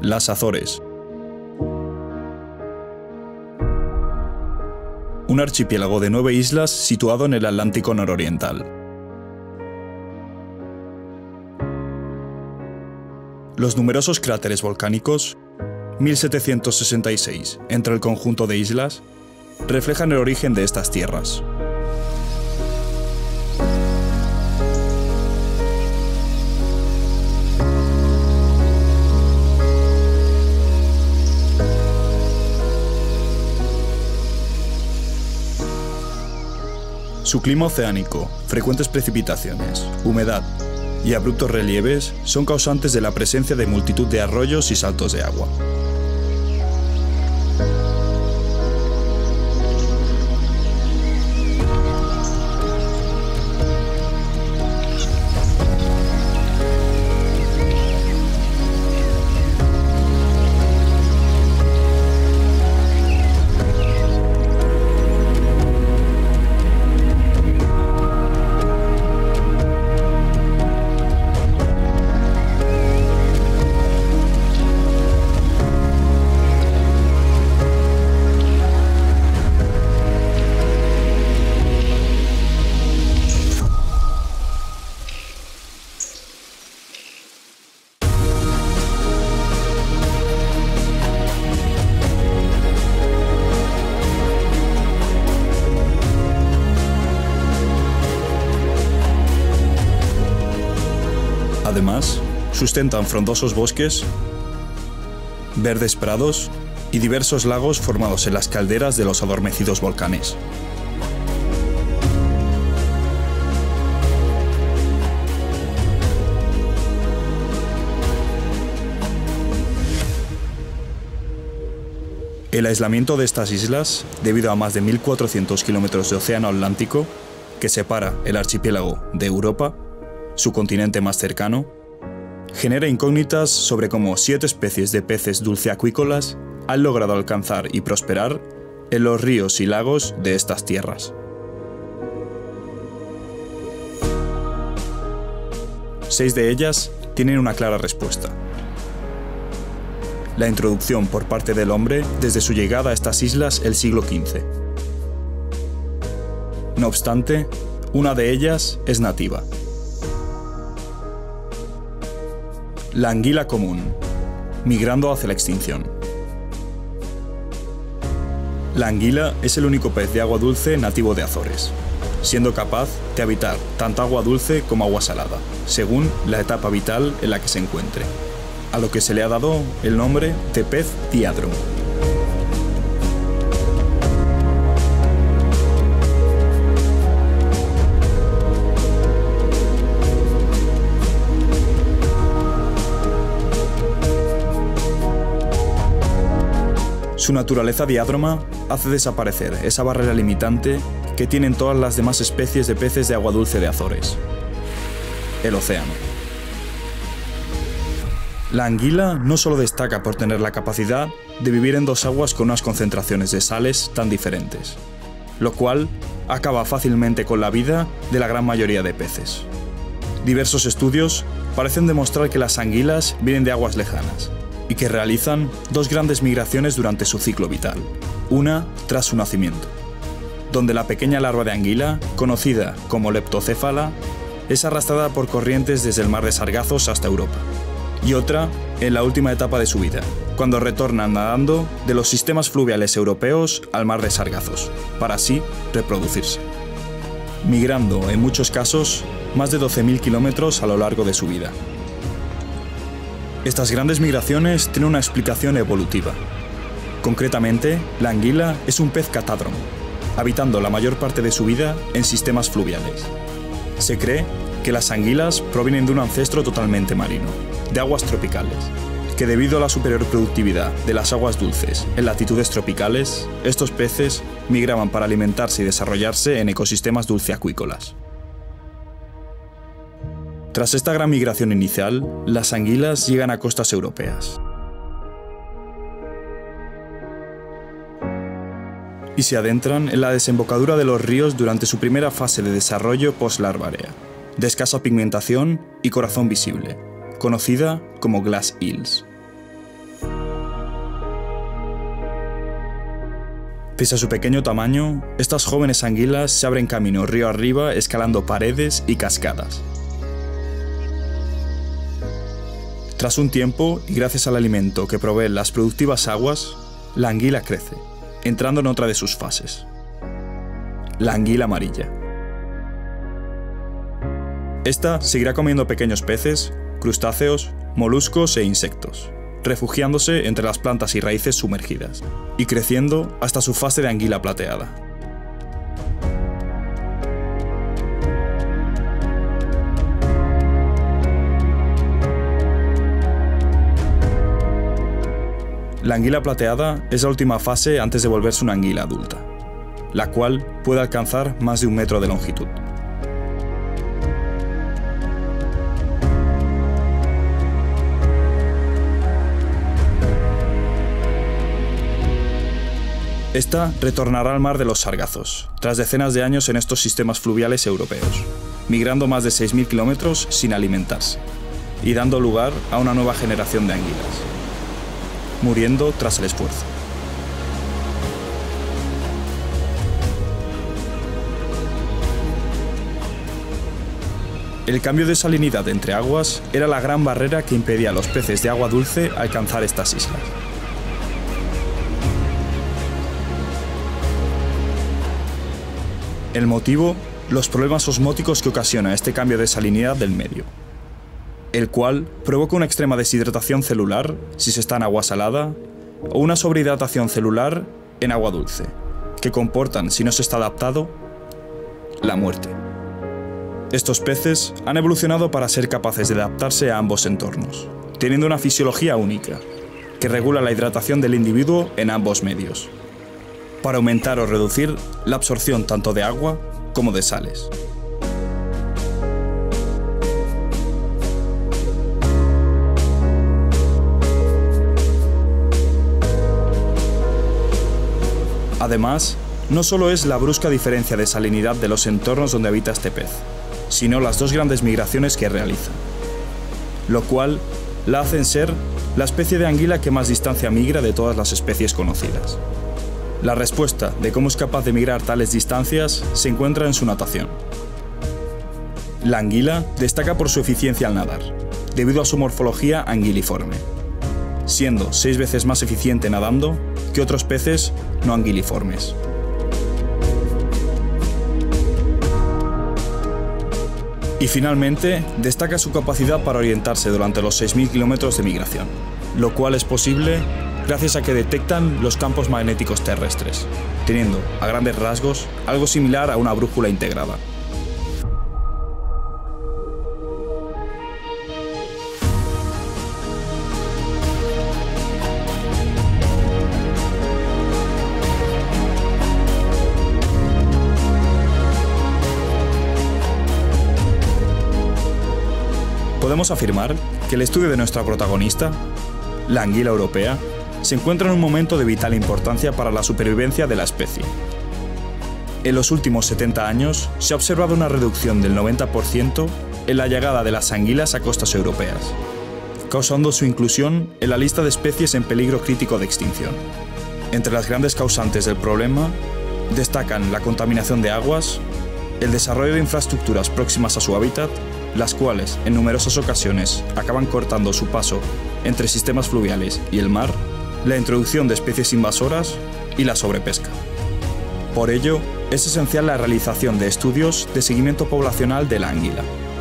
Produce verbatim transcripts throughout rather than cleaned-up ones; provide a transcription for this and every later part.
Las Azores. Un archipiélago de nueve islas situado en el Atlántico nororiental. Los numerosos cráteres volcánicos, mil setecientos sesenta y seis entre el conjunto de islas, reflejan el origen de estas tierras. Su clima oceánico, frecuentes precipitaciones, humedad y abruptos relieves son causantes de la presencia de multitud de arroyos y saltos de agua. Además, sustentan frondosos bosques, verdes prados y diversos lagos formados en las calderas de los adormecidos volcanes. El aislamiento de estas islas, debido a más de mil cuatrocientos kilómetros de océano Atlántico, que separa el archipiélago de Europa, su continente más cercano, genera incógnitas sobre cómo siete especies de peces dulceacuícolas han logrado alcanzar y prosperar en los ríos y lagos de estas tierras. Seis de ellas tienen una clara respuesta: la introducción por parte del hombre desde su llegada a estas islas el siglo quince. No obstante, una de ellas es nativa. La anguila común, migrando hacia la extinción. La anguila es el único pez de agua dulce nativo de Azores, siendo capaz de habitar tanto agua dulce como agua salada, según la etapa vital en la que se encuentre, a lo que se le ha dado el nombre de pez diádromo. Su naturaleza diádroma hace desaparecer esa barrera limitante que tienen todas las demás especies de peces de agua dulce de Azores: el océano. La anguila no solo destaca por tener la capacidad de vivir en dos aguas con unas concentraciones de sales tan diferentes, lo cual acaba fácilmente con la vida de la gran mayoría de peces. Diversos estudios parecen demostrar que las anguilas vienen de aguas lejanas y que realizan dos grandes migraciones durante su ciclo vital, una tras su nacimiento, donde la pequeña larva de anguila, conocida como leptocéfala, es arrastrada por corrientes desde el mar de Sargazos hasta Europa, y otra en la última etapa de su vida, cuando retornan nadando de los sistemas fluviales europeos al mar de Sargazos, para así reproducirse, migrando en muchos casos más de doce mil kilómetros a lo largo de su vida. Estas grandes migraciones tienen una explicación evolutiva. Concretamente, la anguila es un pez catádromo, habitando la mayor parte de su vida en sistemas fluviales. Se cree que las anguilas provienen de un ancestro totalmente marino, de aguas tropicales, que debido a la superior productividad de las aguas dulces en latitudes tropicales, estos peces migraban para alimentarse y desarrollarse en ecosistemas dulceacuícolas. Tras esta gran migración inicial, las anguilas llegan a costas europeas y se adentran en la desembocadura de los ríos durante su primera fase de desarrollo post-larvarea, de escasa pigmentación y corazón visible, conocida como glass eels. Pese a su pequeño tamaño, estas jóvenes anguilas se abren camino río arriba escalando paredes y cascadas. Tras un tiempo, y gracias al alimento que proveen las productivas aguas, la anguila crece, entrando en otra de sus fases: la anguila amarilla. Esta seguirá comiendo pequeños peces, crustáceos, moluscos e insectos, refugiándose entre las plantas y raíces sumergidas, y creciendo hasta su fase de anguila plateada. La anguila plateada es la última fase antes de volverse una anguila adulta, la cual puede alcanzar más de un metro de longitud. Esta retornará al mar de los Sargazos, tras decenas de años en estos sistemas fluviales europeos, migrando más de seis mil kilómetros sin alimentarse, y dando lugar a una nueva generación de anguilas, muriendo tras el esfuerzo. El cambio de salinidad entre aguas era la gran barrera que impedía a los peces de agua dulce alcanzar estas islas. El motivo, los problemas osmóticos que ocasiona este cambio de salinidad del medio, el cual provoca una extrema deshidratación celular si se está en agua salada o una sobrehidratación celular en agua dulce, que comportan, si no se está adaptado, la muerte. Estos peces han evolucionado para ser capaces de adaptarse a ambos entornos, teniendo una fisiología única, que regula la hidratación del individuo en ambos medios, para aumentar o reducir la absorción tanto de agua como de sales. Además, no solo es la brusca diferencia de salinidad de los entornos donde habita este pez, sino las dos grandes migraciones que realiza, lo cual la hacen ser la especie de anguila que más distancia migra de todas las especies conocidas. La respuesta de cómo es capaz de migrar tales distancias se encuentra en su natación. La anguila destaca por su eficiencia al nadar, debido a su morfología anguiliforme, siendo seis veces más eficiente nadando que otros peces no anguiliformes. Y finalmente, destaca su capacidad para orientarse durante los seis mil kilómetros de migración, lo cual es posible gracias a que detectan los campos magnéticos terrestres, teniendo, a grandes rasgos, algo similar a una brújula integrada. Podemos afirmar que el estudio de nuestra protagonista, la anguila europea, se encuentra en un momento de vital importancia para la supervivencia de la especie. En los últimos setenta años se ha observado una reducción del noventa por ciento en la llegada de las anguilas a costas europeas, causando su inclusión en la lista de especies en peligro crítico de extinción. Entre las grandes causantes del problema destacan la contaminación de aguas, el desarrollo de infraestructuras próximas a su hábitat, las cuales en numerosas ocasiones acaban cortando su paso entre sistemas fluviales y el mar, la introducción de especies invasoras y la sobrepesca. Por ello, es esencial la realización de estudios de seguimiento poblacional de la anguila,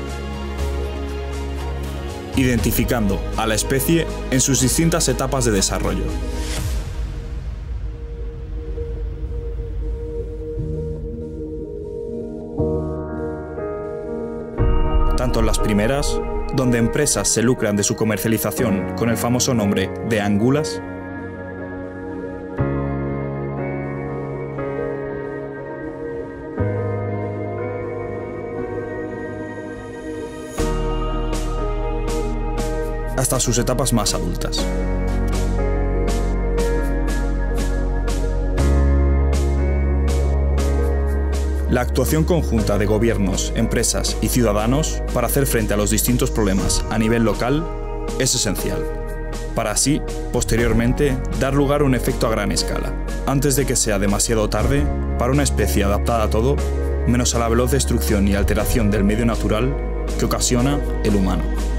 identificando a la especie en sus distintas etapas de desarrollo. Tanto en las primeras, donde empresas se lucran de su comercialización con el famoso nombre de angulas, hasta sus etapas más adultas. La actuación conjunta de gobiernos, empresas y ciudadanos para hacer frente a los distintos problemas a nivel local es esencial, para así, posteriormente, dar lugar a un efecto a gran escala. antes de que sea demasiado tarde para una especie adaptada a todo, menos a la veloz destrucción y alteración del medio natural que ocasiona el humano.